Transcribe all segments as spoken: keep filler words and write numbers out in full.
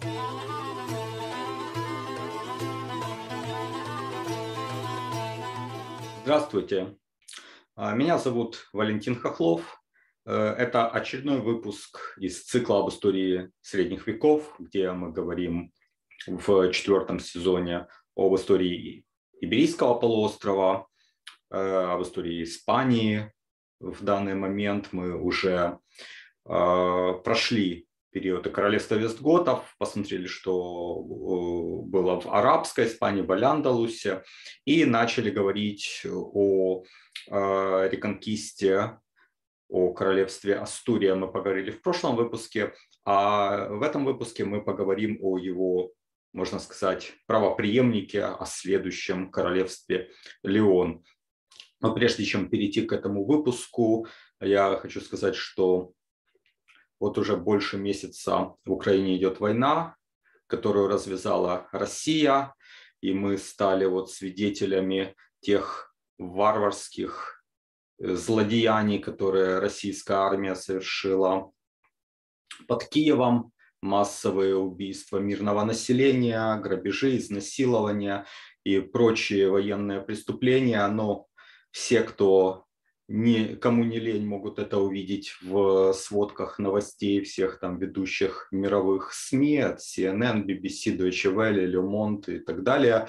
Здравствуйте, А, меня зовут Валентин Хохлов. Э, Это очередной выпуск из цикла об истории средних веков, где мы говорим в четвертом сезоне об истории Иберийского полуострова, э, об истории Испании. В данный момент мы уже э, прошли период королевства вестготов, посмотрели, что э, было в арабской Испании, в Аль-Андалусе, и начали говорить о э, реконкисте, о королевстве Астурия мы поговорили в прошлом выпуске, а в этом выпуске мы поговорим о его, можно сказать, правопреемнике, о следующем королевстве Леон. Но прежде чем перейти к этому выпуску, я хочу сказать, что вот уже больше месяца в Украине идет война, которую развязала Россия, и мы стали вот свидетелями тех варварских злодеяний, которые российская армия совершила под Киевом: массовые убийства мирного населения, грабежи, изнасилования и прочие военные преступления. Но все, кто не, кому не лень, могут это увидеть в сводках новостей всех там ведущих мировых СМИ, от си эн эн, би би си, Deutsche Welle, Le Monde и так далее.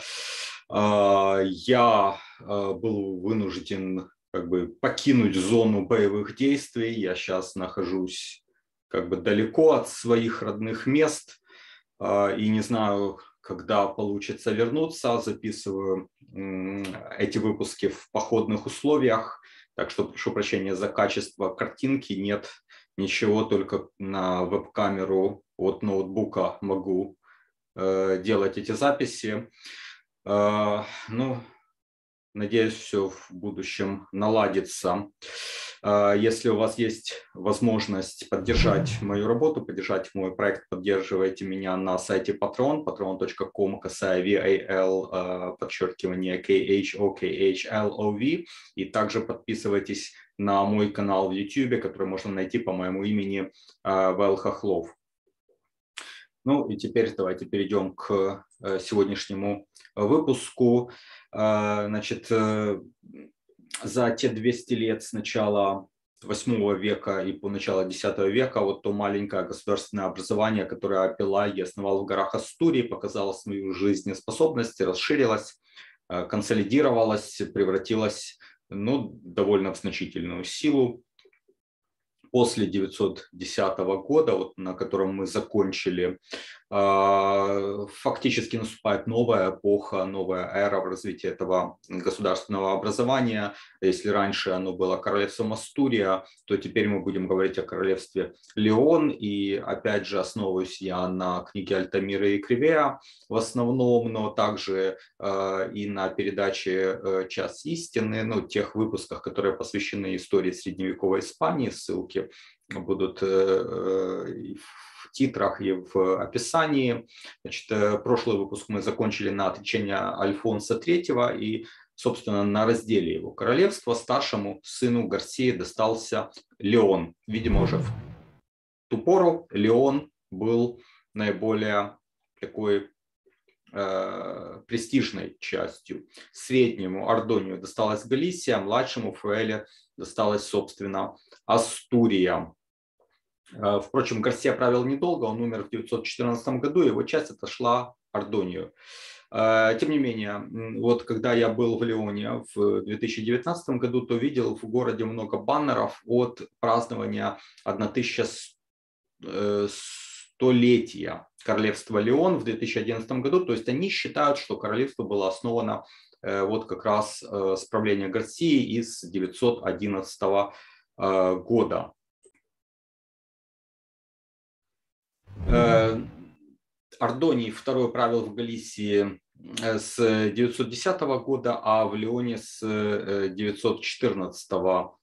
Я был вынужден как бы покинуть зону боевых действий. Я сейчас нахожусь как бы далеко от своих родных мест и не знаю, когда получится вернуться. Записываю эти выпуски в походных условиях, так что прошу прощения за качество картинки. Нет ничего, только на веб-камеру от ноутбука могу э, делать эти записи. Э, ну, надеюсь, все в будущем наладится. Если у вас есть возможность поддержать мою работу, поддержать мой проект, поддерживайте меня на сайте Patreon, patreon точка com, касая val, подчеркивание khokhlov, и также подписывайтесь на мой канал в YouTube, который можно найти по моему имени Вэл Хохлов. Ну и теперь давайте перейдем к сегодняшнему выпуску. Значит, за те двести лет с начала восьмого века и по начало десятого века вот то маленькое государственное образование, которое Апеллай основал в горах Астурии, показало свою жизнеспособность, расширилось, консолидировалось, превратилось, ну, довольно в значительную силу. После девятьсот десятого года, вот, на котором мы закончили, фактически наступает новая эпоха, новая эра в развитии этого государственного образования. Если раньше оно было королевством Астурия, то теперь мы будем говорить о королевстве Леон. И опять же основываюсь я на книге Альтамира и Кривея в основном, но также и на передаче «Час истины», ну, тех выпусках, которые посвящены истории средневековой Испании. Ссылки будут в титрах и в описании. Значит, прошлый выпуск мы закончили на отречении Альфонса третьего, и, собственно, на разделе его королевства старшему сыну Гарсии достался Леон. Видимо, уже в ту пору Леон был наиболее такой э, престижной частью. Среднему Ардонию досталась Галисия, младшему Фруэле досталась, собственно, Астурия. Впрочем, Гарсия правил недолго, он умер в девятьсот четырнадцатом году, его часть отошла Ардонию. Тем не менее, вот когда я был в Леоне в две тысячи девятнадцатом году, то видел в городе много баннеров от празднования тысячестолетия королевства Леон в две тысячи одиннадцатом году. То есть они считают, что королевство было основано вот как раз с правления Гарсии из девятьсот одиннадцатого года. Ардоний второй правил в Галисии с девятьсот десятого года, а в Леоне с девятьсот четырнадцатого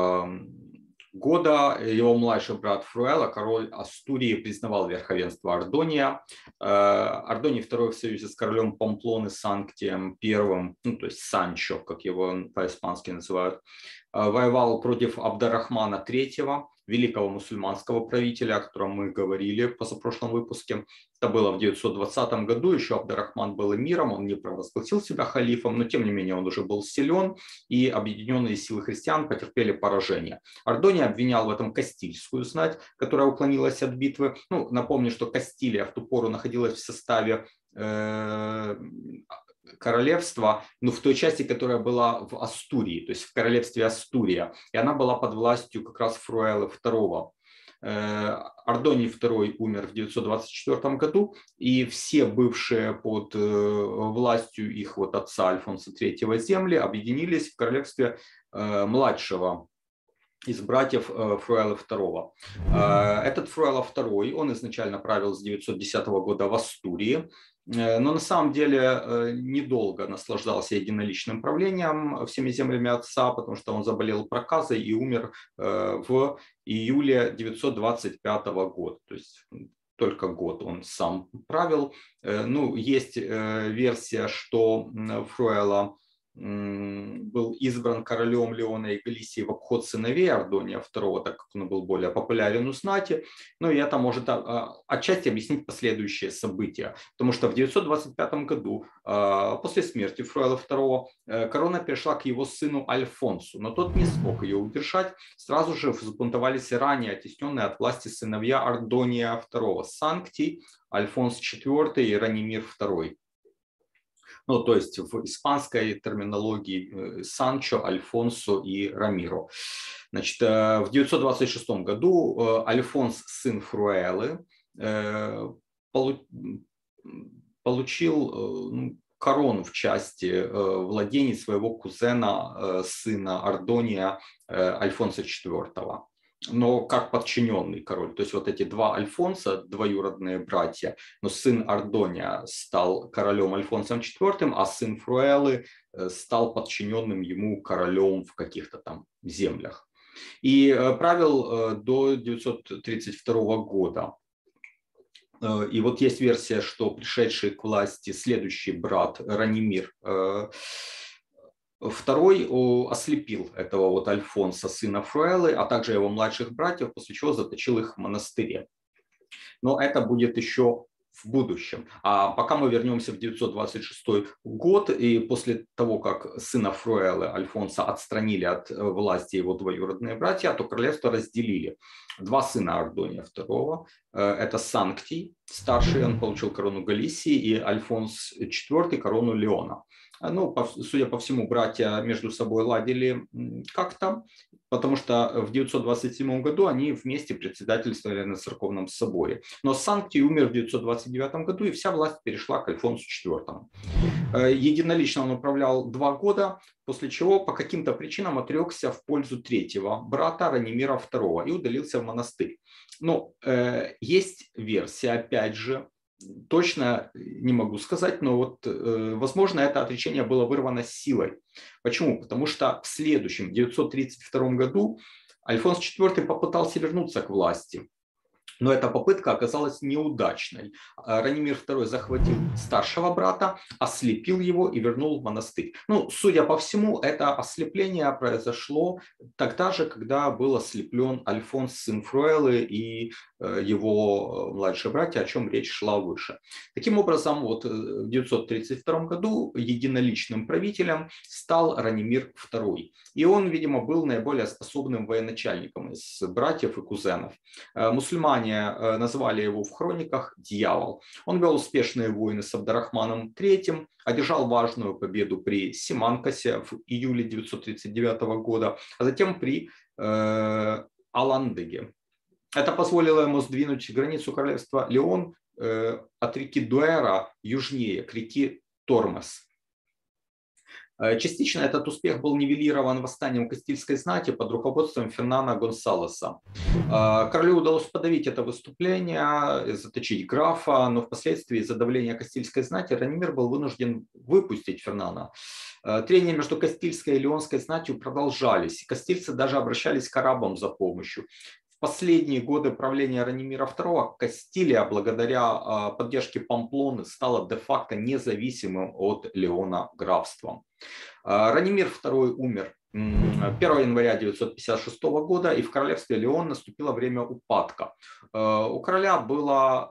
года. Его младший брат Фруэла, король Астурии, признавал верховенство Ардония. Ардоний второй в союзе с королем Памплоны Санктием первым, ну, то есть Санчо, как его по-испански называют, воевал против Абдаррахмана третьего, великого мусульманского правителя, о котором мы говорили в позапрошлом выпуске. Это было в девятьсот двадцатом году, еще Абд-ар-Рахман был эмиром, он не провозгласил себя халифом, но тем не менее он уже был силен, и объединенные силы христиан потерпели поражение. Ардония обвинял в этом Кастильскую знать, которая уклонилась от битвы. Ну, напомню, что Кастилия в ту пору находилась в составе э, королевства, ну, в той части, которая была в Астурии, то есть в королевстве Астурия, и она была под властью как раз Фруэлы второго. Ардоний второй умер в девятьсот двадцать четвёртом году, и все бывшие под властью их вот отца Альфонса третьего земли объединились в королевстве младшего из братьев Фруэла второго. Этот Фруэла второй, он изначально правил с девятьсот десятого года в Астурии, но на самом деле недолго наслаждался единоличным правлением всеми землями отца, потому что он заболел проказой и умер в июле девятьсот двадцать пятого года. То есть только год он сам правил. Ну, есть версия, что Фруэла был избран королем Леона и Галисии в обход сыновей Ардония второго, так как он был более популярен у знати. Ну и это может отчасти объяснить последующие события. Потому что в девятьсот двадцать пятом году, после смерти Фруэла второго, корона перешла к его сыну Альфонсу, но тот не смог ее удержать. Сразу же взбунтовались ранее оттесненные от власти сыновья Ардония второго, Санктий, Альфонс четвёртый и Ранимир второй. Ну, то есть в испанской терминологии Санчо, Альфонсо и Рамиро. Значит, в девятьсот двадцать шестом году Альфонс, сын Фруэлы, получил корону в части владений своего кузена, сына Ардония, Альфонса четвёртого. Но как подчиненный король. То есть вот эти два Альфонса, двоюродные братья, но сын Ардония стал королем Альфонсом четвёртым, а сын Фруэлы стал подчиненным ему королем в каких-то там землях. И правил до девятьсот тридцать второго года. И вот есть версия, что пришедший к власти следующий брат Ранимир второй ослепил этого вот Альфонса, сына Фруэлы, а также его младших братьев, после чего заточил их в монастыре. Но это будет еще в будущем. А пока мы вернемся в девятьсот двадцать шестой год, и после того, как сына Фруэлы, Альфонса, отстранили от власти его двоюродные братья, то королевство разделили. Два сына Ардония второго, это Санктий, старший, он получил корону Галисии, и Альфонс четвёртый корону Леона. Ну, судя по всему, братья между собой ладили как-то, потому что в девятьсот двадцать седьмом году они вместе председательствовали на церковном соборе. Но Санктий умер в девятьсот двадцать девятом году, и вся власть перешла к Альфонсу четвёртому. Единолично он управлял два года, после чего по каким-то причинам отрекся в пользу третьего брата Ранимира второго и удалился в монастырь. Но э, есть версия, опять же, точно не могу сказать, но вот, э, возможно, это отречение было вырвано силой. Почему? Потому что в следующем, девятьсот тридцать втором году, Альфонс четвёртый попытался вернуться к власти. Но эта попытка оказалась неудачной. Ранимир второй захватил старшего брата, ослепил его и вернул в монастырь. Ну, судя по всему, это ослепление произошло тогда же, когда был ослеплен Альфонс, сын Фруэлы, и его младшие братья, о чем речь шла выше. Таким образом, вот в девятьсот тридцать втором году единоличным правителем стал Ранимир второй. И он, видимо, был наиболее способным военачальником из братьев и кузенов. Мусульмане назвали его в хрониках «Дьявол». Он вел успешные войны с Абд-ар-Рахманом третьим, одержал важную победу при Симанкасе в июле девятьсот тридцать девятого года, а затем при э, Аландыге. Это позволило ему сдвинуть границу королевства Леон э, от реки Дуэра южнее, к реке Тормес. Частично этот успех был нивелирован восстанием Кастильской знати под руководством Фернана Гонсалеса. Королю удалось подавить это выступление, заточить графа, но впоследствии из-за давления Кастильской знати Ранимир был вынужден выпустить Фернана. Трения между Кастильской и Леонской знатью продолжались, и кастильцы даже обращались к арабам за помощью. В последние годы правления Ранимира второго Кастилия, благодаря поддержке Памплоны, стала де-факто независимым от Леона графством. Ранимир второй умер первого января девятьсот пятьдесят шестого года, и в королевстве Леон наступило время упадка. У короля было,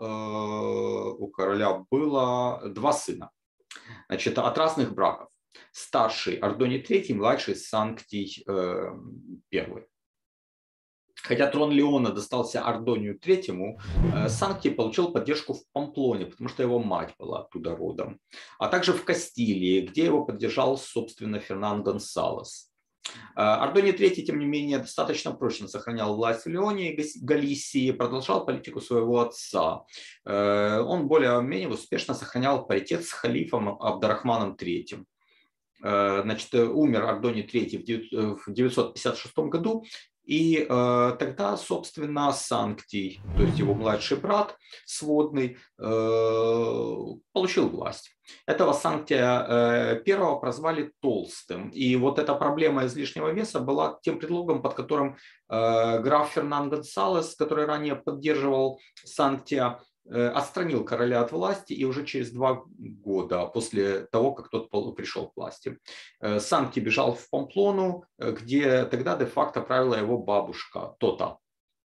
у короля было два сына, значит, от разных браков. Старший Ардоний третий, младший Санктий первый. Хотя трон Леона достался Ардонию третьему, Санктий получил поддержку в Памплоне, потому что его мать была оттуда родом, а также в Кастилии, где его поддержал, собственно, Фернан Гонсалес. Ардоний третий, тем не менее, достаточно прочно сохранял власть в Леоне и Галисии, продолжал политику своего отца. Он более-менее успешно сохранял паритет с халифом Абдарахманом третьим. Значит, умер Ардоний третий в девятьсот пятьдесят шестом году, и э, тогда, собственно, Санктий, то есть его младший брат сводный, э, получил власть. Этого Санктия э, первого прозвали Толстым. И вот эта проблема излишнего веса была тем предлогом, под которым э, граф Фернан Гонсалес, который ранее поддерживал Санктия, отстранил короля от власти, и уже через два года после того, как тот пришел к власти, Санктий бежал в Памплону, где тогда де-факто правила его бабушка Тота.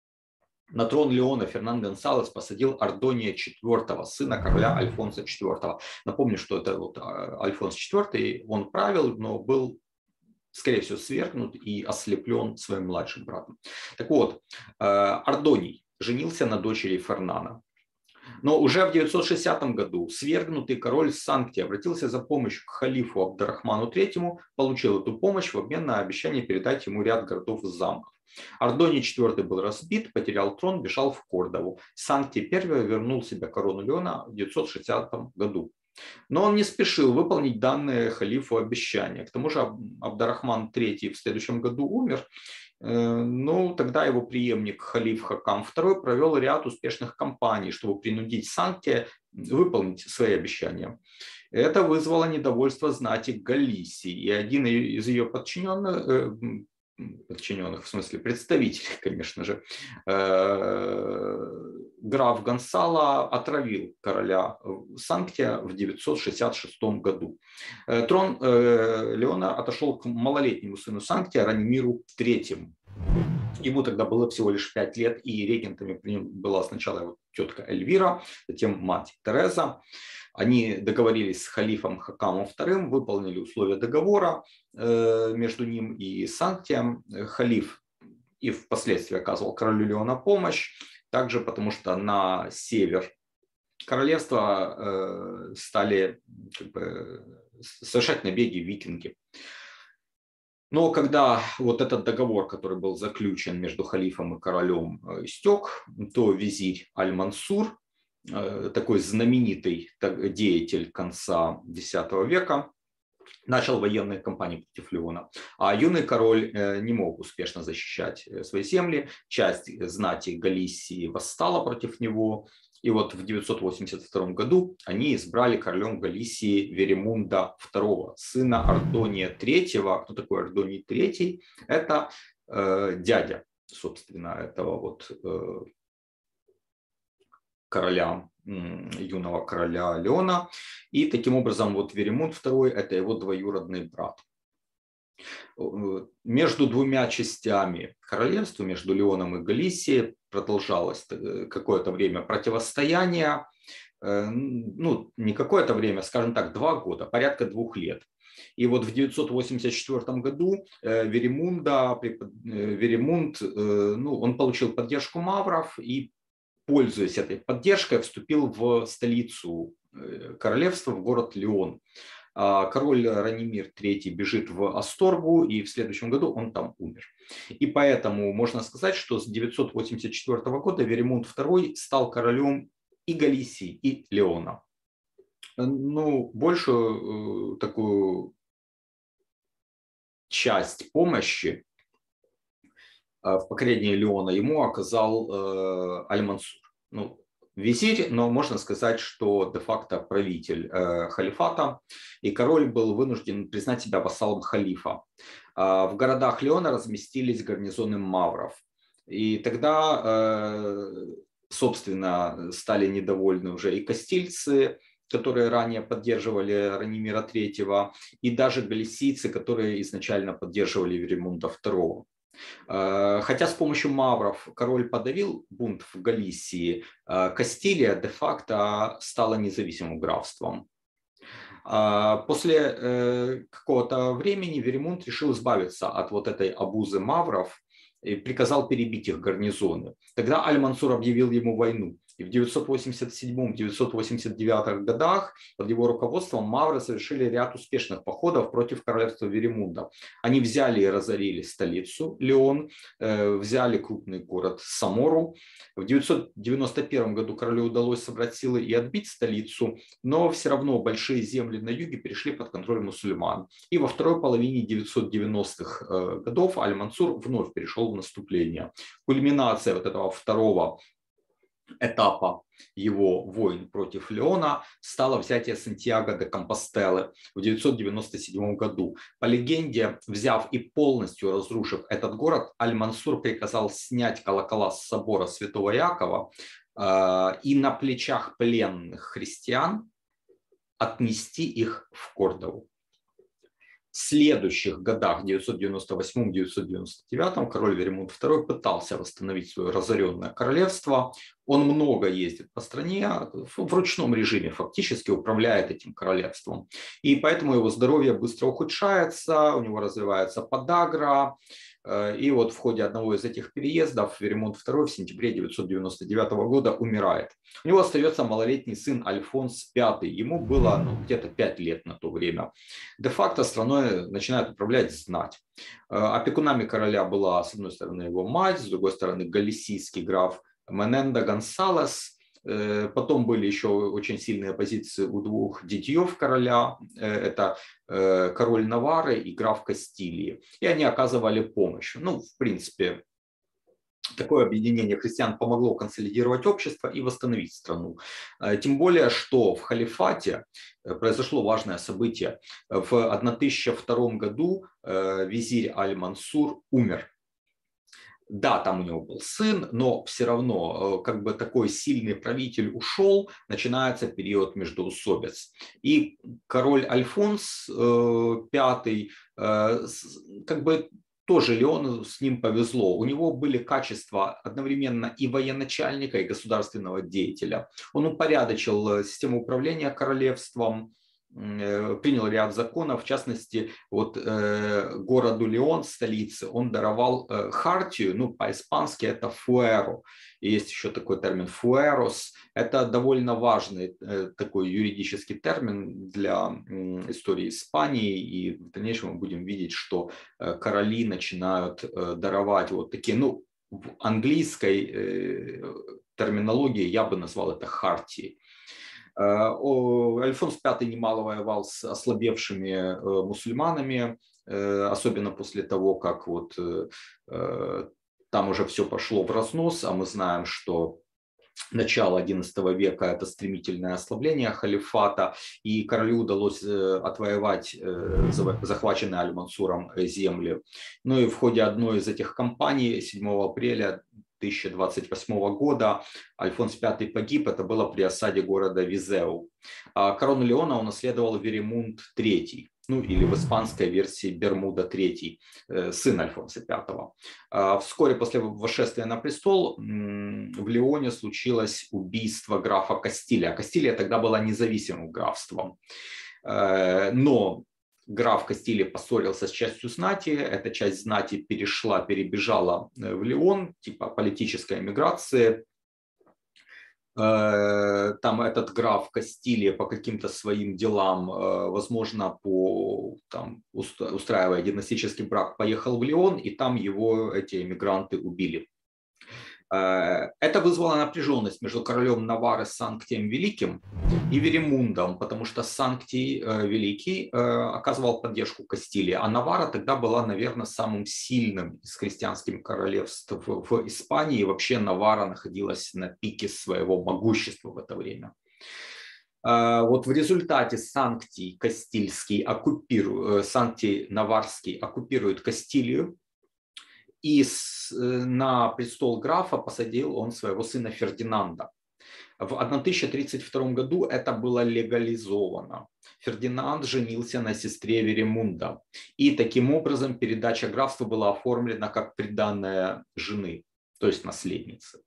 На трон Леона Фернан Гонсалес посадил Ардония четвёртого, сына короля Альфонса четвёртого. Напомню, что это вот Альфонс четвёртый, он правил, но был, скорее всего, свергнут и ослеплен своим младшим братом. Так вот, Ардоний женился на дочери Фернана. Но уже в девятьсот шестидесятом году свергнутый король Санктий обратился за помощью к халифу Абдарахману третьему, получил эту помощь в обмен на обещание передать ему ряд городов и замков. Ардоний четвёртый был разбит, потерял трон, бежал в Кордову. Санктий первый вернул себе корону Леона в девятьсот шестидесятом году. Но он не спешил выполнить данное халифу обещания. К тому же Абдарахман третий в следующем году умер. Ну, тогда его преемник халиф Хакам второй провел ряд успешных кампаний, чтобы принудить Санктия выполнить свои обещания. Это вызвало недовольство знати Галисии, и один из ее подчиненных, подчиненных, в смысле представителей, конечно же, граф Гонсало отравил короля Санктия в девятьсот шестьдесят шестом году. Трон Леона отошел к малолетнему сыну Санктия Ранимиру третьему. Ему тогда было всего лишь пять лет, и регентами была сначала его тетка Эльвира, затем мать Тереза. Они договорились с халифом Хакамом вторым, выполнили условия договора между ним и Санктием. Халиф и впоследствии оказывал королю Леона помощь, также потому что на север королевства стали как бы совершать набеги викинги. Но когда вот этот договор, который был заключен между халифом и королем, истек, то визирь Аль-Мансур, такой знаменитый деятель конца десятого века, начал военные кампании против Леона. А юный король не мог успешно защищать свои земли. Часть знати Галисии восстала против него. И вот в девятьсот восемьдесят втором году они избрали королем Галисии Веремунда второго, сына Ардония третьего. Кто такой Ардоний третий? Это э, дядя, собственно, этого вот э, короля, юного короля Леона. И таким образом вот Веремунд второй – это его двоюродный брат. Между двумя частями королевства, между Леоном и Галисией, продолжалось какое-то время противостояние. Ну, не какое-то время, скажем так, два года, порядка двух лет. И вот в девятьсот восемьдесят четвёртом году Веремунда, Веремунд, ну, он получил поддержку мавров и, пользуясь этой поддержкой, вступил в столицу королевства, в город Леон. Король Ранимир третий бежит в Асторгу, и в следующем году он там умер. И поэтому можно сказать, что с девятьсот восемьдесят четвёртого года Веремунд второй стал королем и Галисии, и Леона. Ну, большую такую часть помощи в покорении Леона ему оказал Аль-Мансур. Ну, визирь, но можно сказать, что де-факто правитель э, халифата, и король был вынужден признать себя вассалом халифа. Э, в городах Леона разместились гарнизоны мавров, и тогда, э, собственно, стали недовольны уже и кастильцы, которые ранее поддерживали Ранимира третьего, и даже галисийцы, которые изначально поддерживали Веримунда второго. Хотя с помощью мавров король подавил бунт в Галисии, Кастилия де-факто стала независимым графством. После какого-то времени Веримунд решил избавиться от вот этой обузы мавров и приказал перебить их гарнизоны. Тогда Аль-Мансур объявил ему войну. И в девятьсот восемьдесят седьмом — девятьсот восемьдесят девятом годах под его руководством мавры совершили ряд успешных походов против королевства Веримунда. Они взяли и разорили столицу Леон, взяли крупный город Самору. В девятьсот девяносто первом году королю удалось собрать силы и отбить столицу, но все равно большие земли на юге перешли под контроль мусульман. И во второй половине девятьсот девяностых годов Аль-Мансур вновь перешел в наступление. Кульминация вот этого второго этапа его войн против Леона стало взятие Сантьяго де Компостелы в девятьсот девяносто седьмом году. По легенде, взяв и полностью разрушив этот город, Аль-Мансур приказал снять колокола с собора Святого Якова э, и на плечах пленных христиан отнести их в Кордову. В следующих годах, в девятьсот девяносто восьмом — девятьсот девяносто девятом, король Веримунд второй пытался восстановить свое разоренное королевство. Он много ездит по стране, в ручном режиме фактически управляет этим королевством. И поэтому его здоровье быстро ухудшается, у него развивается подагра. И вот в ходе одного из этих переездов Веримунд второй в сентябре девятьсот девяносто девятого года умирает. У него остается малолетний сын Альфонс пятый. Ему было ну, где-то пять лет на то время. Де-факто страной начинает управлять знать. Опекунами короля была, с одной стороны, его мать, с другой стороны, галисийский граф Менендо Гонсалес. Потом были еще очень сильные позиции у двух дядьев короля. Это король Наварры и граф Кастилии. И они оказывали помощь. Ну, в принципе, такое объединение христиан помогло консолидировать общество и восстановить страну. Тем более, что в халифате произошло важное событие. В тысяча втором году визирь Аль-Мансур умер. Да, там у него был сын, но все равно, как бы такой сильный правитель ушел, начинается период междоусобиц. И король Альфонс пятый, как бы тоже Леону с ним повезло. У него были качества одновременно и военачальника, и государственного деятеля. Он упорядочил систему управления королевством, принял ряд законов, в частности, вот э, городу Леон, столице, он даровал э, хартию, ну, по-испански это фуэро, и есть еще такой термин фуэрос, это довольно важный э, такой юридический термин для э, истории Испании, и в дальнейшем мы будем видеть, что э, короли начинают э, даровать вот такие, ну, в английской э, терминологии я бы назвал это хартией. Альфонс пятый немало воевал с ослабевшими мусульманами, особенно после того, как вот там уже все пошло в разнос, а мы знаем, что начало одиннадцатого века – это стремительное ослабление халифата, и королю удалось отвоевать захваченные Аль-Мансуром земли. Ну и в ходе одной из этих кампаний седьмого апреля тысяча двадцать восьмого года Альфонс пятый погиб, это было при осаде города Визеу. А корону Леона унаследовал Веримунд третий, ну или в испанской версии Бермуда третий, сын Альфонса пятого. Вскоре после восшествия на престол в Леоне случилось убийство графа Кастилия. Кастилия тогда была независимым графством, но граф Кастилии поссорился с частью знати, эта часть знати перешла, перебежала в Леон, типа политической эмиграции. Там этот граф Кастилии по каким-то своим делам, возможно, по, там, устраивая династический брак, поехал в Леон, и там его эти эмигранты убили. Это вызвало напряженность между королем Наварры Санктием Великим и Веримундом, потому что Санктий Великий оказывал поддержку Кастилии, а Наварра тогда была, наверное, самым сильным из христианских королевств в Испании. И вообще Наварра находилась на пике своего могущества в это время. Вот в результате Санктий Кастильский оккупирует, Санктий Наварский оккупирует Кастилию, и на престол графа посадил он своего сына Фердинанда. В тысяча тридцать втором году это было легализовано. Фердинанд женился на сестре Веремунда. И таким образом передача графства была оформлена как приданное жены, то есть наследницы.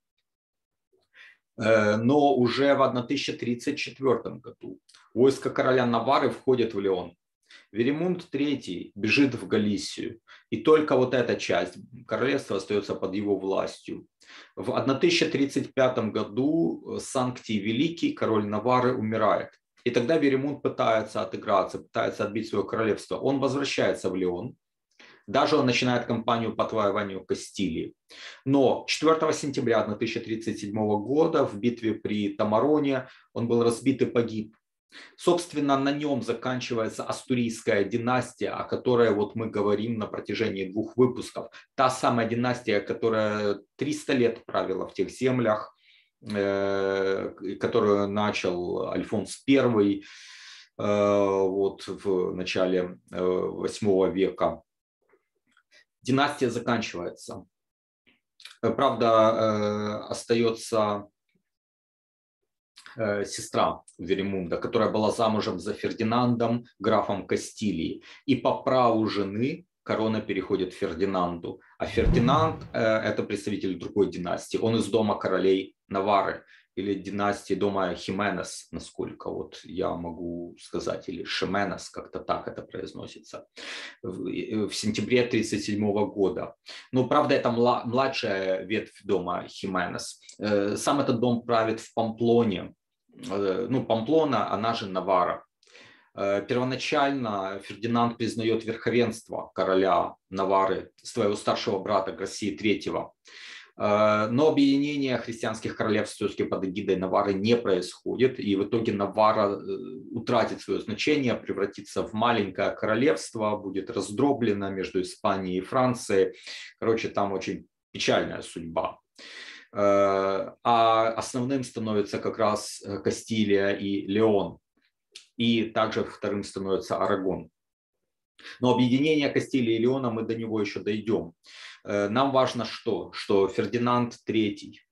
Но уже в тысяча тридцать четвёртом году войско короля Наварры входит в Леон. Веремунд третий бежит в Галисию, и только вот эта часть королевства остается под его властью. В тысяча тридцать пятом году Санктий Великий, король Наварры, умирает. И тогда Веремунд пытается отыграться, пытается отбить свое королевство. Он возвращается в Леон. Даже он начинает кампанию по отвоеванию Кастилии. Но четвёртого сентября тысяча тридцать седьмого года в битве при Тамароне он был разбит и погиб. Собственно, на нем заканчивается Астурийская династия, о которой вот мы говорим на протяжении двух выпусков. Та самая династия, которая триста лет правила в тех землях, которую начал Альфонс Первый вот в начале восьмого века. Династия заканчивается. Правда, остается сестра Веремунда, которая была замужем за Фердинандом, графом Кастилии. И по праву жены корона переходит Фердинанду. А Фердинанд – это представитель другой династии. Он из дома королей Наварры или династии дома Хименес, насколько вот я могу сказать, или Шименес, как-то так это произносится, в, в сентябре тысяча тридцать седьмого года. Но, правда, это младшая ветвь дома Хименес. Сам этот дом правит в Памплоне. Ну, Памплона, она же Наварра. Первоначально Фердинанд признает верховенство короля Наварры, своего старшего брата Гарсии третьего. Но объединение христианских королевств все-таки под эгидой Наварры не происходит. И в итоге Наварра утратит свое значение, превратится в маленькое королевство, будет раздроблено между Испанией и Францией. Короче, там очень печальная судьба. А основным становится как раз Кастилия и Леон. И также вторым становится Арагон. Но объединение Кастилии и Леона, мы до него еще дойдем. Нам важно что? Что Фердинанд третий,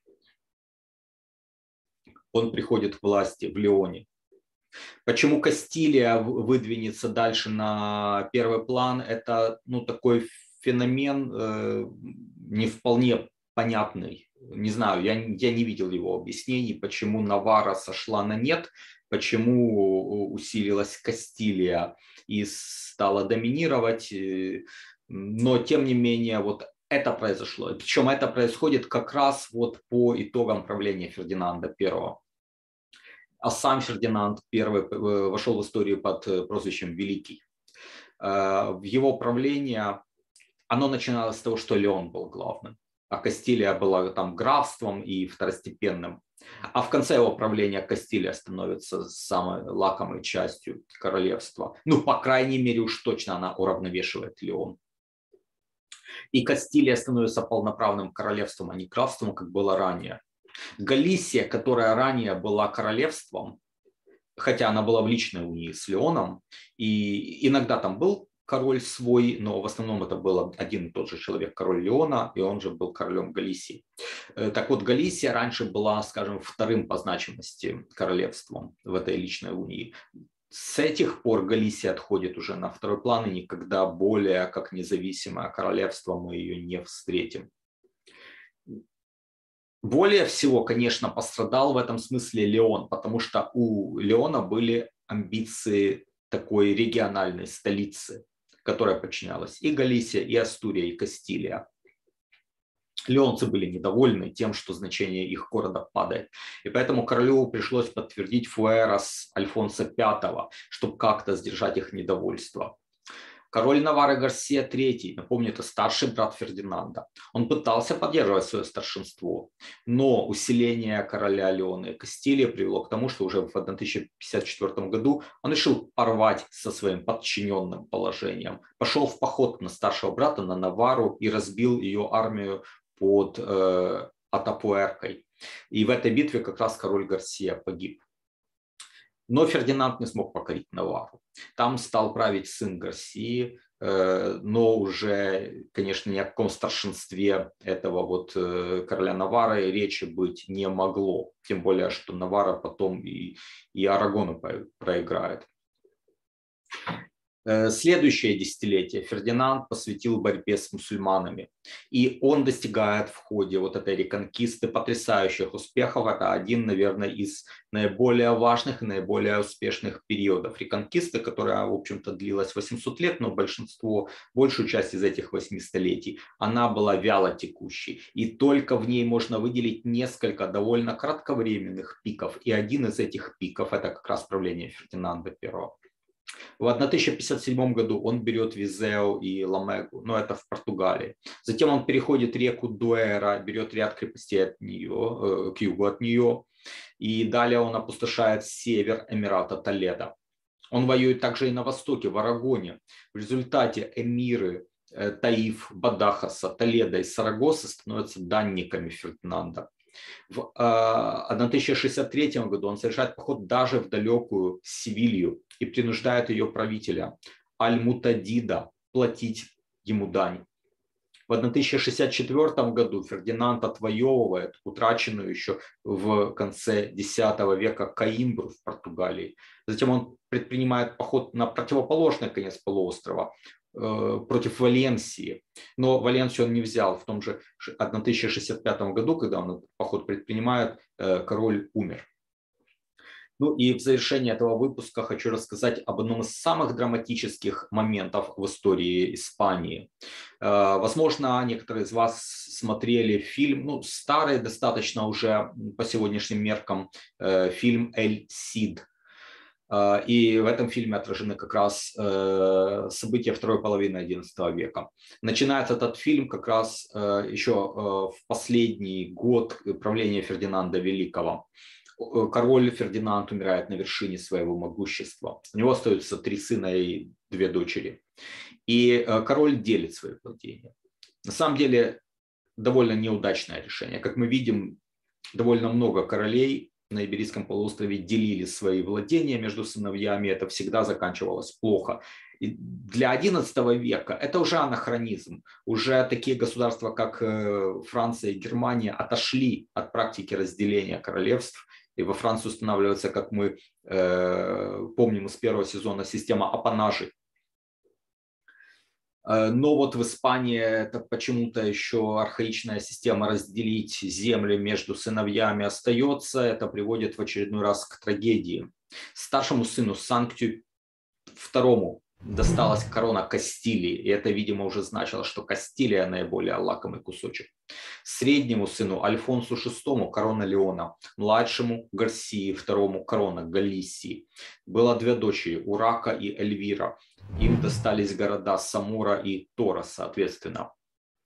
он приходит к власти в Леоне. Почему Кастилия выдвинется дальше на первый план? Это ну, такой феномен э, не вполне понятный. Не знаю, я, я не видел его объяснений, почему Наварра сошла на нет, почему усилилась Кастилия и стала доминировать. Но тем не менее вот это произошло. Причем это происходит как раз вот по итогам правления Фердинанда Первого. А сам Фердинанд Первый вошел в историю под прозвищем Великий. В его правление оно начиналось с того, что Леон был главным, а Кастилия была там графством и второстепенным. А в конце его правления Кастилия становится самой лакомой частью королевства. Ну, по крайней мере, уж точно она уравновешивает Леон. И Кастилия становится полноправным королевством, а не графством, как было ранее. Галисия, которая ранее была королевством, хотя она была в личной унии с Леоном, и иногда там был король свой, но в основном это был один и тот же человек, король Леона, и он же был королем Галисии. Так вот, Галисия раньше была, скажем, вторым по значимости королевством в этой личной унии. С этих пор Галисия отходит уже на второй план, и никогда более как независимое королевство мы ее не встретим. Более всего, конечно, пострадал в этом смысле Леон, потому что у Леона были амбиции такой региональной столицы, которая подчинялась и Галисия, и Астурия, и Кастилия. Леонцы были недовольны тем, что значение их города падает. И поэтому королю пришлось подтвердить фуэрос Альфонса Пятого, чтобы как-то сдержать их недовольство. Король Наварры Гарсия третий, напомню, это старший брат Фердинанда. Он пытался поддерживать свое старшинство, но усиление короля Леона и Кастилии привело к тому, что уже в тысяча пятьдесят четвёртом году он решил порвать со своим подчиненным положением. Пошел в поход на старшего брата, на Наварру, и разбил ее армию под э, Атапуэркой. И в этой битве как раз король Гарсия погиб. Но Фердинанд не смог покорить Наварру. Там стал править сын Гарсии, но уже, конечно, ни о каком старшинстве этого вот короля Наварры речи быть не могло. Тем более, что Наварра потом и, и Арагону проиграет. Следующее десятилетие Фердинанд посвятил борьбе с мусульманами. И он достигает в ходе вот этой реконкисты потрясающих успехов. Это один, наверное, из наиболее важных и наиболее успешных периодов реконкисты, которая, в общем-то, длилась восемьсот лет, но большинство, большую часть из этих восьми столетий, она была вяло текущей. И только в ней можно выделить несколько довольно кратковременных пиков. И один из этих пиков – это как раз правление Фердинанда Первого. В тысяча пятьдесят седьмом году он берет Визеу и Ламегу, но это в Португалии. Затем он переходит реку Дуэра, берет ряд крепостей от нее, к югу от нее. И далее он опустошает север Эмирата Толедо. Он воюет также и на востоке, в Арагоне. В результате эмиры Таиф, Бадахаса, Толедо и Сарагосы становятся данниками Фердинанда. В тысяча шестьдесят третьем году он совершает поход даже в далекую Севилью и принуждает ее правителя Аль-Мутадида платить ему дань. В тысяча шестьдесят четвёртом году Фердинанд отвоевывает утраченную еще в конце десятого века Коимбру в Португалии. Затем он предпринимает поход на противоположный конец полуострова, против Валенсии. Но Валенсию он не взял. В том же тысяча шестьдесят пятом году, когда он этот поход предпринимает, король умер. Ну и в завершении этого выпуска хочу рассказать об одном из самых драматических моментов в истории Испании. Возможно, некоторые из вас смотрели фильм, ну, старый достаточно уже по сегодняшним меркам, фильм «Эль Сид». И в этом фильме отражены как раз события второй половины одиннадцатого века. Начинается этот фильм как раз еще в последний год правления Фердинанда Великого. Король Фердинанд умирает на вершине своего могущества. У него остаются три сына и две дочери. И король делит свои владения. На самом деле довольно неудачное решение. Как мы видим, довольно много королей на Иберийском полуострове делили свои владения между сыновьями, это всегда заканчивалось плохо. И для одиннадцатого века это уже анахронизм. Уже такие государства, как Франция и Германия, отошли от практики разделения королевств. И во Франции устанавливается, как мы э, помним из первого сезона, система апанажей. Но вот в Испании это почему-то еще архаичная система разделить земли между сыновьями остается. Это приводит в очередной раз к трагедии. Старшему сыну Санктию второму досталась корона Кастилии. И это, видимо, уже значило, что Кастилия наиболее лакомый кусочек. Среднему сыну Альфонсу шестому корона Леона. Младшему Гарсии второму корона Галисии. Было две дочери, Урака и Эльвира. Им достались города Самора и Тора, соответственно.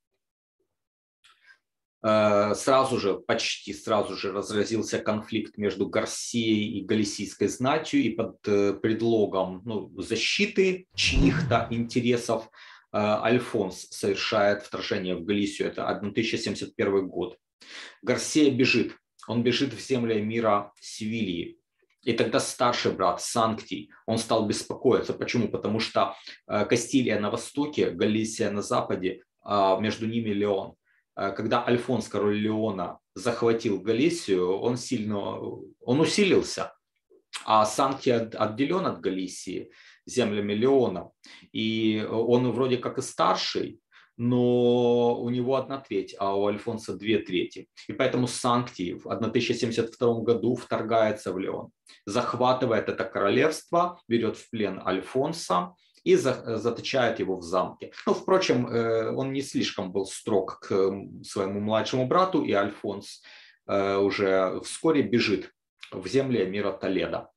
Сразу же, почти сразу же разразился конфликт между Гарсией и галисийской знатью, и под предлогом, ну, защиты чьих-то интересов Альфонс совершает вторжение в Галисию. Это тысяча семьдесят первый год. Гарсия бежит. Он бежит в земли мира Севильи. И тогда старший брат Санктий, он стал беспокоиться. Почему? Потому что Кастилия на востоке, Галисия на западе, между ними Леон. Когда Альфонс, король Леона, захватил Галисию, он сильно, он усилился. А Санктий отделен от Галисии землями Леона. И он вроде как и старший, но у него одна треть, а у Альфонса две трети. И поэтому Санктий в тысяча семьдесят втором году вторгается в Леон, захватывает это королевство, берет в плен Альфонса и заточает его в замке. Ну, впрочем, он не слишком был строг к своему младшему брату, и Альфонс уже вскоре бежит в земли мира Толедо.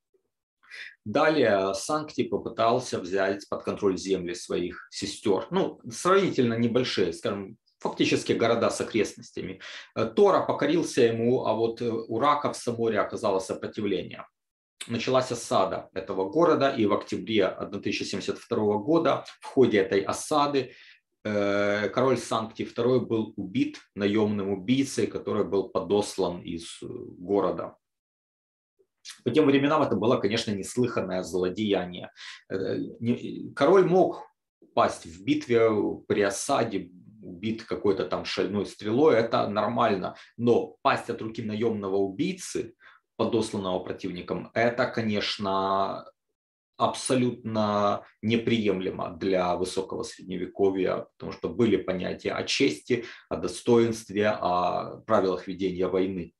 Далее Санктий попытался взять под контроль земли своих сестер. Ну, сравнительно небольшие, скажем, фактически города с окрестностями. Тора покорился ему, а вот у Рака в Саморе оказалось сопротивление. Началась осада этого города, и в октябре тысяча семьдесят второго года в ходе этой осады король Санктий второй был убит наемным убийцей, который был подослан из города. По тем временам это было, конечно, неслыханное злодеяние. Король мог пасть в битве, при осаде, убит какой-то там шальной стрелой, это нормально. Но пасть от руки наемного убийцы, подосланного противником, это, конечно, абсолютно неприемлемо для высокого средневековья, потому что были понятия о чести, о достоинстве, о правилах ведения войны.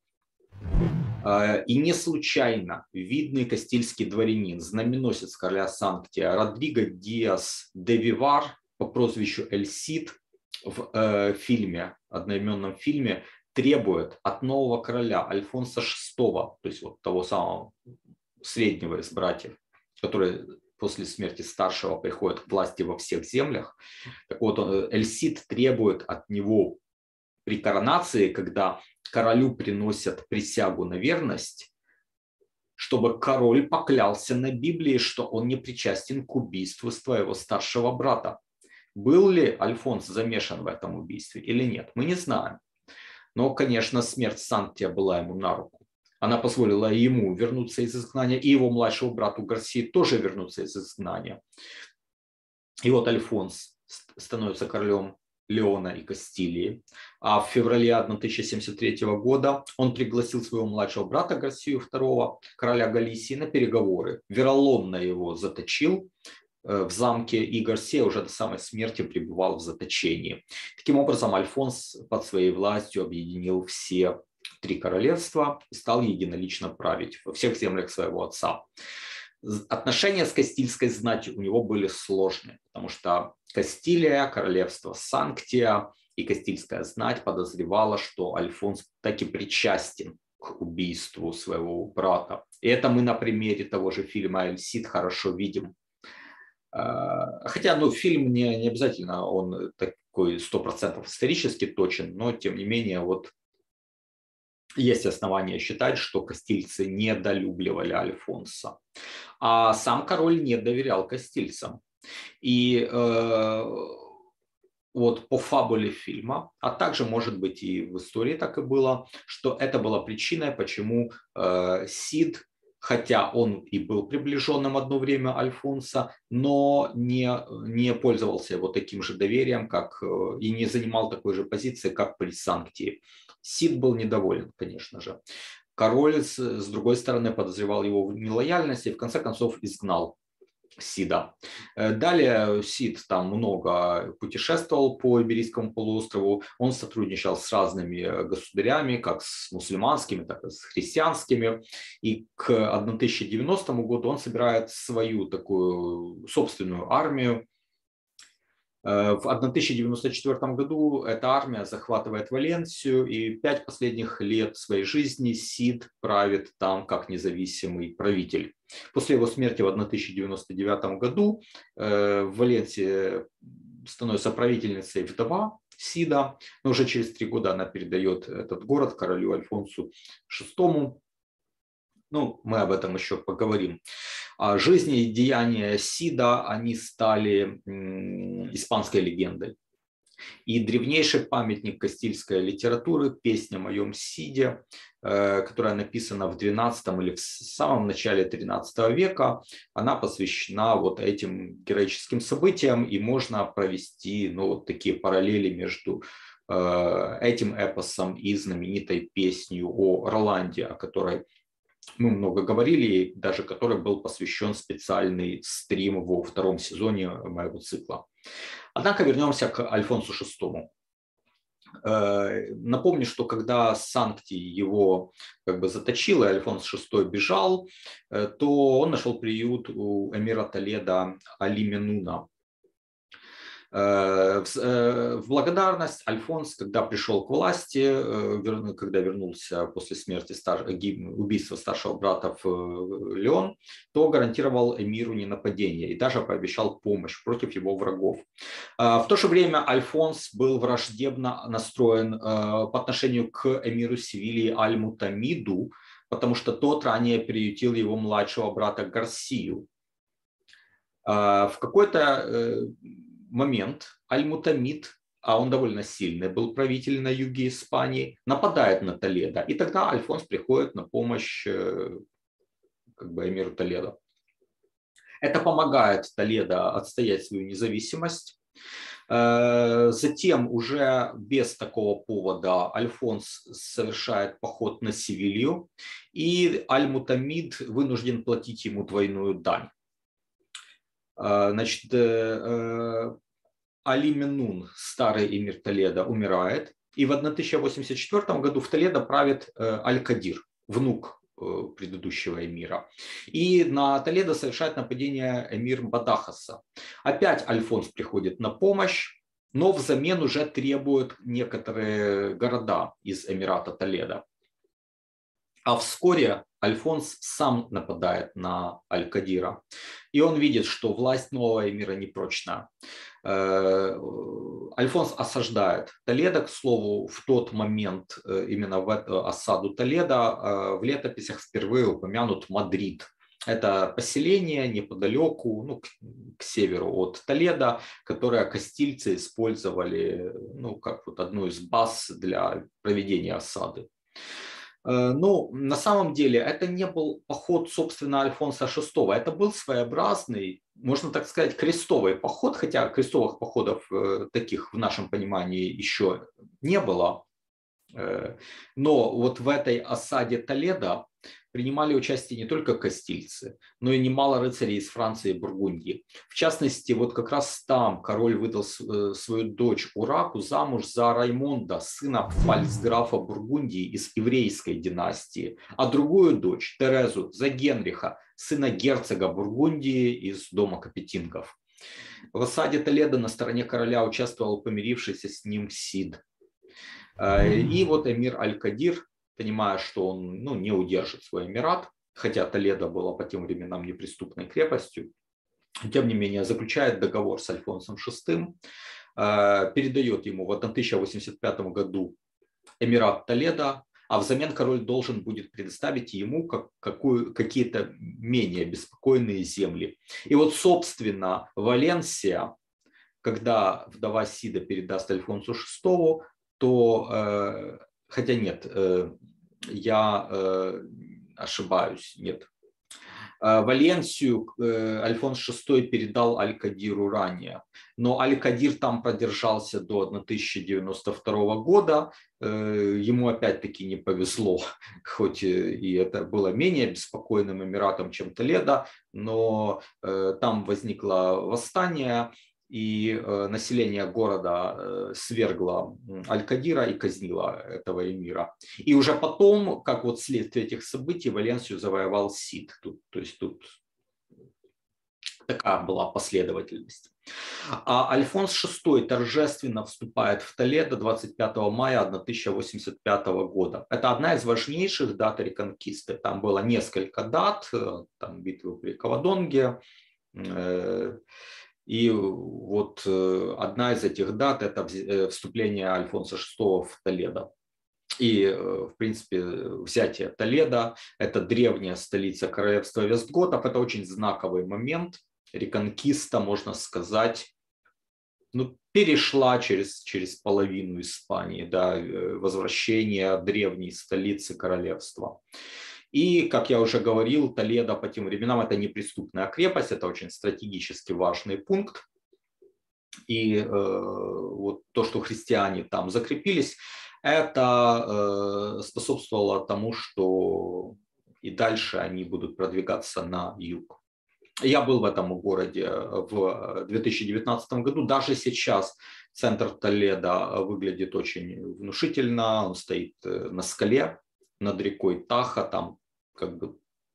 И не случайно видный кастильский дворянин, знаменосец короля Санктия Родриго Диас де Вивар по прозвищу Эль Сид в э, фильме, одноименном фильме, требует от нового короля Альфонса шестого, то есть вот того самого среднего из братьев, который после смерти старшего приходит к власти во всех землях. Так вот, Эль Сид требует от него при коронации, когда королю приносят присягу на верность, чтобы король поклялся на Библии, что он не причастен к убийству своего старшего брата. Был ли Альфонс замешан в этом убийстве или нет, мы не знаем. Но, конечно, смерть Санктия была ему на руку. Она позволила ему вернуться из изгнания, и его младшему брату Гарсии тоже вернуться из изгнания. И вот Альфонс становится королем Леона и Кастилии. А в феврале тысяча семьдесят третьего года он пригласил своего младшего брата Гарсию второго, короля Галисии, на переговоры. Вероломно его заточил в замке, и Гарсия уже до самой смерти пребывал в заточении. Таким образом, Альфонс под своей властью объединил все три королевства и стал единолично править во всех землях своего отца. Отношения с кастильской знатью у него были сложные, потому что Кастилия, королевство Санктия и кастильская знать подозревала, что Альфонс таки причастен к убийству своего брата. И это мы на примере того же фильма «Эль Сид» хорошо видим. Хотя ну, фильм не, не обязательно он такой сто процентов исторически точен, но тем не менее вот есть основания считать, что кастильцы недолюбливали Альфонса. А сам король не доверял кастильцам. И э, вот по фабуле фильма, а также, может быть, и в истории так и было, что это была причиной, почему э, Сид, хотя он и был приближенным одно время Альфонса, но не, не пользовался его таким же доверием, как, и не занимал такой же позиции, как при Санктии. Сид был недоволен, конечно же. Король, с другой стороны, подозревал его в нелояльности и в конце концов изгнал Сида. Далее Сид там много путешествовал по Иберийскому полуострову. Он сотрудничал с разными государями, как с мусульманскими, так и с христианскими. И к тысяча девяностому году он собирает свою такую собственную армию. В тысяча девяносто четвёртом году эта армия захватывает Валенсию, и пять последних лет своей жизни Сид правит там как независимый правитель. После его смерти в тысяча девяносто девятом году в Валенсии становится правительницей вдова Сида, но уже через три года она передает этот город королю Альфонсу шестому. Ну, мы об этом еще поговорим. Жизнь и деяния Сида, они стали испанской легендой. И древнейший памятник кастильской литературы, песня о моем Сиде, которая написана в двенадцатом или в самом начале тринадцатого века, она посвящена вот этим героическим событиям, и можно провести ну, вот такие параллели между этим эпосом и знаменитой песней о Роланде, о которой мы много говорили, даже который был посвящен специальный стрим во втором сезоне моего цикла. Однако вернемся к Альфонсу шестому. Напомню, что когда Санктий его как бы заточил, и Альфонс шестой бежал, то он нашел приют у эмира Толедо Али Менуна. В благодарность Альфонс, когда пришел к власти, когда вернулся после смерти стар... убийства старшего брата в Леон, то гарантировал эмиру ненападение и даже пообещал помощь против его врагов. В то же время Альфонс был враждебно настроен по отношению к эмиру Севильи Аль-Мутамиду, потому что тот ранее приютил его младшего брата Гарсию. В какой-то момент Аль-Мутамид, а он довольно сильный был правитель на юге Испании, нападает на Толедо. И тогда Альфонс приходит на помощь как бы эмиру Толедо. Это помогает Толедо отстоять свою независимость. Затем уже без такого повода Альфонс совершает поход на Севилью, и Аль-Мутамид вынужден платить ему двойную дань. Значит, Али Менун, старый эмир Толедо, умирает, и в тысяча восемьдесят четвёртом году в Толедо правит Аль-Кадир, внук предыдущего эмира. И на Толедо совершает нападение эмир Бадахаса. Опять Альфонс приходит на помощь, но взамен уже требует некоторые города из эмирата Толедо. А вскоре Альфонс сам нападает на Аль-Кадира. И он видит, что власть нового эмира непрочна. Альфонс осаждает Толедо. К слову, в тот момент, именно в эту осаду Толедо, в летописях впервые упомянут Мадрид. Это поселение неподалеку, ну, к, к северу от Толедо, которое кастильцы использовали, ну, как вот одну из баз для проведения осады. Ну, на самом деле, это не был поход, собственно, Альфонса шестого. Это был своеобразный, можно так сказать, крестовый поход, хотя крестовых походов э, таких в нашем понимании еще не было. Э, но вот в этой осаде Толедо принимали участие не только кастильцы, но и немало рыцарей из Франции и Бургундии. В частности, вот как раз там король выдал свою дочь Ураку замуж за Раймонда, сына фальцграфа Бургундии из еврейской династии, а другую дочь, Терезу, за Генриха, сына герцога Бургундии из дома Капетингов. В осаде Толедо на стороне короля участвовал помирившийся с ним Сид. И вот эмир Аль-Кадир, понимая, что он ну, не удержит свой эмират, хотя Толедо была по тем временам неприступной крепостью, тем не менее заключает договор с Альфонсом шестым, передает ему в тысяча восемьдесят пятом году эмират Толедо, а взамен король должен будет предоставить ему как, какую, какие-то менее беспокойные земли. И вот, собственно, Валенсия, когда вдова Сида передаст Альфонсу шестому, то, хотя нет, я ошибаюсь, нет. Валенсию Альфонс шестой передал Аль-Кадиру ранее, но Аль-Кадир там продержался до тысяча девяносто второго года, ему опять-таки не повезло, хоть и это было менее беспокойным эмиратом, чем Толедо, но там возникло восстание, и население города свергло Аль-Кадира и казнило этого эмира. И уже потом, как вот следствие этих событий, Валенсию завоевал Сид. Тут, то есть тут такая была последовательность. А Альфонс шестой торжественно вступает в Толедо двадцать пятого мая тысяча восемьдесят пятого года. Это одна из важнейших дат реконкисты. Там было несколько дат, там битвы при Кавадонге. И вот одна из этих дат – это вступление Альфонса шестого в Толедо. И, в принципе, взятие Толедо – это древняя столица королевства Вестготов. Это очень знаковый момент. Реконкиста, можно сказать, ну, перешла через, через половину Испании, да, возвращение древней столицы королевства. И, как я уже говорил, Толедо по тем временам это неприступная крепость, это очень стратегически важный пункт. И э, вот то, что христиане там закрепились, это э, способствовало тому, что и дальше они будут продвигаться на юг. Я был в этом городе в две тысячи девятнадцатом году. Даже сейчас центр Толедо выглядит очень внушительно. Он стоит на скале над рекой Таха, там как бы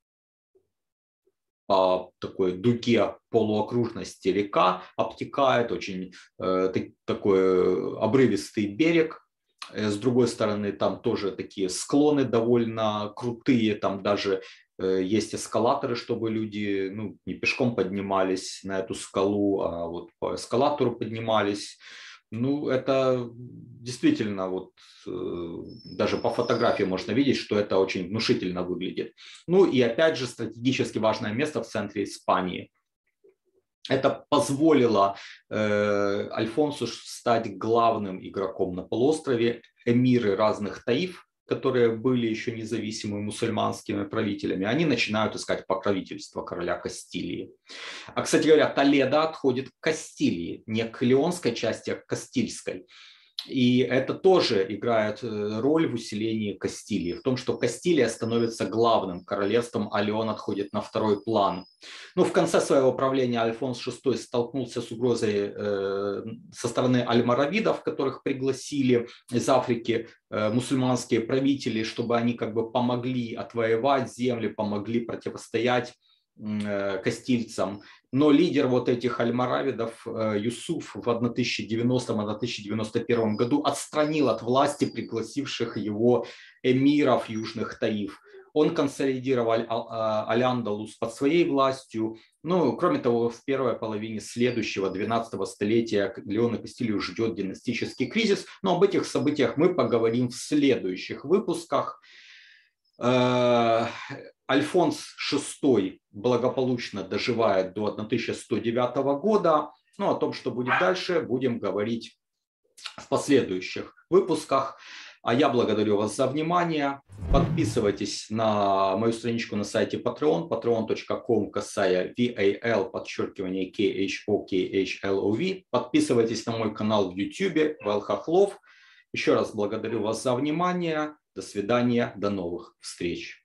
по такой дуге полуокружности река обтекает, очень э, такой обрывистый берег. С другой стороны, там тоже такие склоны довольно крутые, там даже э, есть эскалаторы, чтобы люди ну, не пешком поднимались на эту скалу, а вот по эскалатору поднимались. Ну, это действительно, вот, э, даже по фотографии можно видеть, что это очень внушительно выглядит. Ну и опять же, стратегически важное место в центре Испании. Это позволило э, Альфонсу стать главным игроком на полуострове. Эмиры разных таиф которые были еще независимыми мусульманскими правителями, они начинают искать покровительство короля Кастилии. А, кстати говоря, Толедо отходит к Кастилии, не к леонской части, а к кастильской. И это тоже играет роль в усилении Кастилии, в том, что Кастилия становится главным королевством, а Леон отходит на второй план. Но в конце своего правления Альфонс шестой столкнулся с угрозой э, со стороны альморавидов, которых пригласили из Африки э, мусульманские правители, чтобы они как бы помогли отвоевать земли, помогли противостоять э, кастильцам. Но лидер вот этих альморавидов Юсуф в тысяча девяностом — тысяча девяносто первом году отстранил от власти пригласивших его эмиров южных таиф. Он консолидировал Аль-Андалус под своей властью. Ну, кроме того, в первой половине следующего, двенадцатого столетия, Леон и Кастилию ждет династический кризис. Но об этих событиях мы поговорим в следующих выпусках. Альфонс шестой благополучно доживает до тысяча сто девятого года. Ну, о том, что будет дальше, будем говорить в последующих выпусках. А я благодарю вас за внимание. Подписывайтесь на мою страничку на сайте Patreon, patreon точка com, касая val, подчеркивание khokhlov. Подписывайтесь на мой канал в YouTube, Вал Хохлов. Еще раз благодарю вас за внимание. До свидания, до новых встреч.